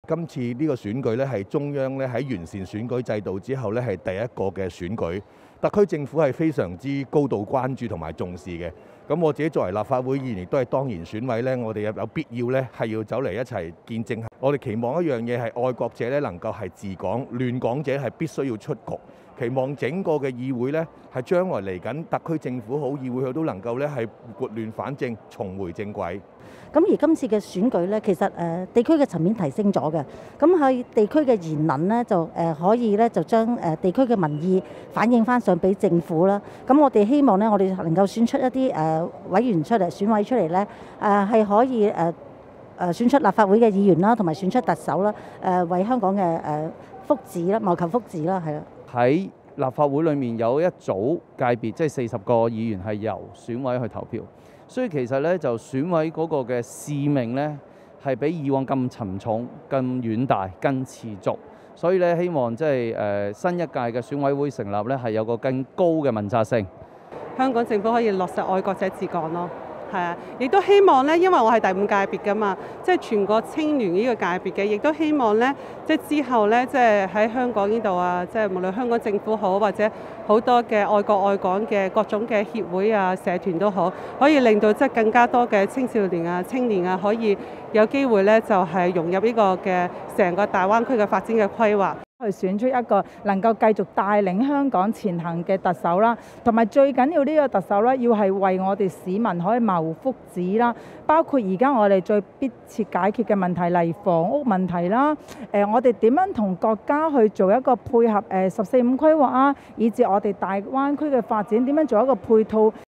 今次呢個選舉咧係中央咧喺完善選舉制度之後咧係第一個嘅選舉，特區政府係非常之高度關注同埋重視嘅。咁我自己作為立法會議員，亦都係當然選委咧，我哋有必要咧係要走嚟一齊見證。我哋期望一樣嘢係愛國者咧能夠係治港，亂港者係必須要出局。期望整個嘅議會咧係將來嚟緊特區政府好，議會佢都能夠咧係撥亂反正，重回正軌。 咁而今次嘅選舉咧，其實地區嘅層面提升咗嘅，咁喺地區嘅言論咧就可以咧就將地區嘅民意反映翻上俾政府啦。咁我哋希望咧，我哋能夠選出一啲委員出嚟、選委出嚟咧，係可以選出立法會嘅議員啦，同埋選出特首啦，為香港嘅福祉啦，謀求福祉啦，係啦。 喺立法會裏面有一組界別，即係40個議員係由選委去投票。所以其實咧，就選委嗰個嘅使命咧，係比以往咁沉重、咁遠大、更持續。所以咧，希望即係新一屆嘅選委會成立咧，係有個更高嘅問責性。 香港政府可以落實愛國者治港咯，係啊！亦都希望咧，因為我係第5界別㗎嘛，即係全國青聯呢個界別嘅，亦都希望咧，即係之後咧，即係喺香港呢度啊，即係無論香港政府好，或者好多嘅愛國愛港嘅各種嘅協會啊、社團都好，可以令到即係更加多嘅青少年啊、青年啊，可以有機會咧，就係融入呢個嘅成個大灣區嘅發展嘅規劃。 去選出一個能夠繼續帶領香港前行嘅特首啦，同埋最緊要呢個特首咧，要係為我哋市民可以謀福祉啦，包括而家我哋最迫切解決嘅問題，例如房屋問題啦，我哋點樣同國家去做一個配合，14、5規劃啊，以至我哋大灣區嘅發展點樣做一個配套。